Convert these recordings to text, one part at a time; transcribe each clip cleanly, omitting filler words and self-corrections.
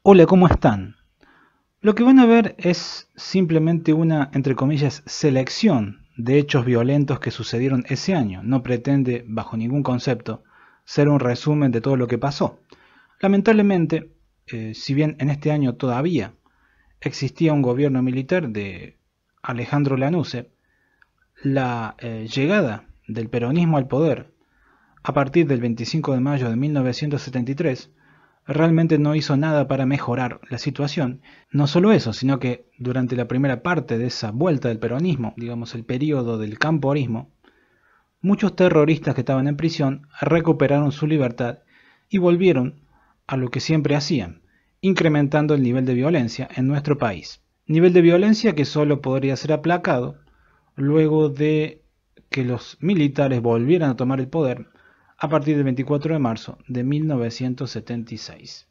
Hola, ¿cómo están? Lo que van a ver es simplemente una, entre comillas, selección de hechos violentos que sucedieron ese año. No pretende, bajo ningún concepto, ser un resumen de todo lo que pasó. Lamentablemente, si bien en este año todavía existía un gobierno militar de Alejandro Lanusse, la llegada del peronismo al poder a partir del 25 de mayo de 1973 realmente no hizo nada para mejorar la situación. No solo eso, sino que durante la primera parte de esa vuelta del peronismo, digamos el periodo del camporismo, muchos terroristas que estaban en prisión recuperaron su libertad y volvieron a lo que siempre hacían, incrementando el nivel de violencia en nuestro país. Nivel de violencia que solo podría ser aplacado luego de que los militares volvieran a tomar el poder a partir del 24 de marzo de 1976.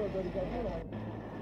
autorización.